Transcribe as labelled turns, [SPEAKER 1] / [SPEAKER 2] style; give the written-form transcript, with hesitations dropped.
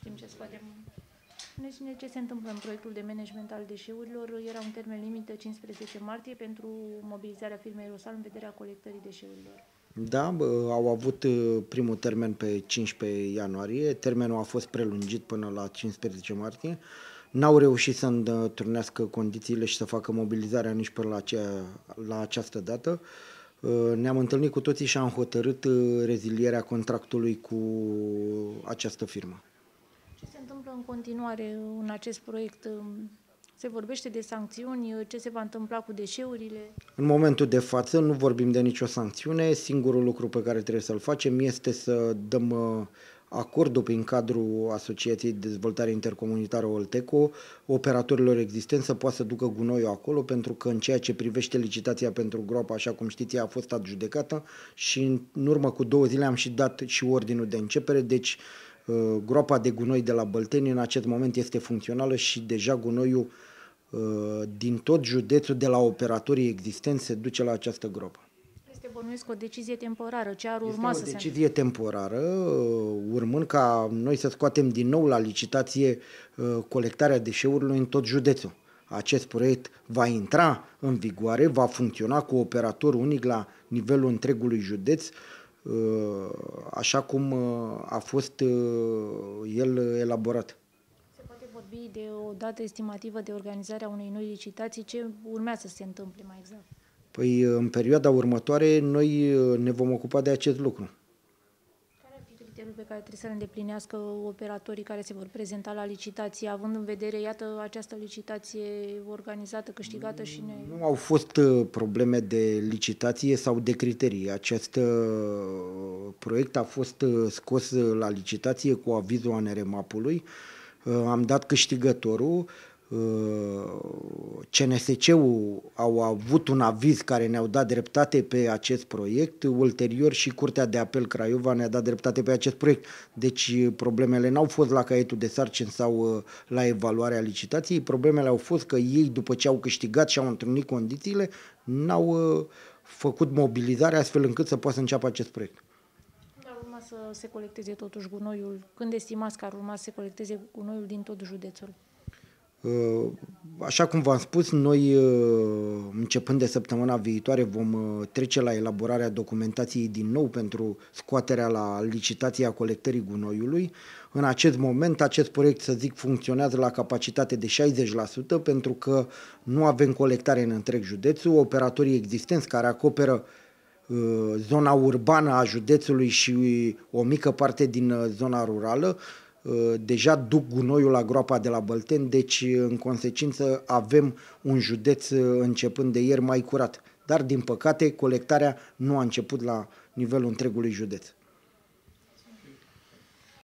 [SPEAKER 1] știm ce scoatem. Spuneți-ne ce se întâmplă în proiectul de management al deșeurilor. Era un termen limită 15 martie pentru mobilizarea firmei Rosal în vederea colectării deșeurilor.
[SPEAKER 2] Da, au avut primul termen pe 15 ianuarie, termenul a fost prelungit până la 15 martie. N-au reușit să întrunească condițiile și să facă mobilizarea nici până la această dată. Ne-am întâlnit cu toții și am hotărât rezilierea contractului cu această firmă.
[SPEAKER 1] Ce se întâmplă în continuare în acest proiect? Se vorbește de sancțiuni, ce se va întâmpla cu deșeurile?
[SPEAKER 2] În momentul de față nu vorbim de nicio sancțiune, singurul lucru pe care trebuie să-l facem este să dăm acordul prin cadrul Asociației de Dezvoltare Intercomunitară Olteco operatorilor existenți să poată să ducă gunoiul acolo, pentru că în ceea ce privește licitația pentru groapă, așa cum știți, ea a fost adjudecată și în urmă cu 2 zile am și dat și ordinul de începere, deci groapa de gunoi de la Bălteni în acest moment este funcțională și deja gunoiul din tot județul de la operatorii existenți se duce la această groapă.
[SPEAKER 1] Este, bănuiesc, o decizie temporară. Ce ar urma să se întâmple?
[SPEAKER 2] Este o decizie temporară, urmând ca noi să scoatem din nou la licitație colectarea deșeurilor în tot județul. Acest proiect va intra în vigoare, va funcționa cu operator unic la nivelul întregului județ, așa cum a fost el elaborat.
[SPEAKER 1] Se poate vorbi de o dată estimativă de organizare a unei noi licitații? Ce urmează să se întâmple mai exact?
[SPEAKER 2] Păi în perioada următoare noi ne vom ocupa de acest lucru.
[SPEAKER 1] Care ar fi criteriul pe care trebuie să le îndeplinească operatorii care se vor prezenta la licitație, având în vedere, iată, această licitație organizată, câștigată și
[SPEAKER 2] Nu au fost probleme de licitație sau de criterii. Acest proiect a fost scos la licitație cu avizul ANRMAP-ului. Am dat câștigătorul. CNSC-ul au avut un aviz care ne-au dat dreptate pe acest proiect, ulterior și Curtea de Apel Craiova ne-a dat dreptate pe acest proiect. Deci problemele n-au fost la caietul de sarcini sau la evaluarea licitației, problemele au fost că ei, după ce au câștigat și au întrunit condițiile, n-au făcut mobilizarea astfel încât să poată să înceapă acest proiect.
[SPEAKER 1] Când ar urma să se colecteze totuși gunoiul? Când estimați că ar urma să se colecteze gunoiul din tot județul?
[SPEAKER 2] Așa cum v-am spus, noi începând de săptămâna viitoare vom trece la elaborarea documentației din nou pentru scoaterea la licitația colectării gunoiului. În acest moment, acest proiect, să zic, funcționează la capacitate de 60% pentru că nu avem colectare în întreg județul. Operatorii existenți care acoperă zona urbană a județului și o mică parte din zona rurală deja duc gunoiul la groapa de la Bălteni, deci în consecință avem un județ începând de ieri mai curat. Dar din păcate colectarea nu a început la nivelul întregului județ.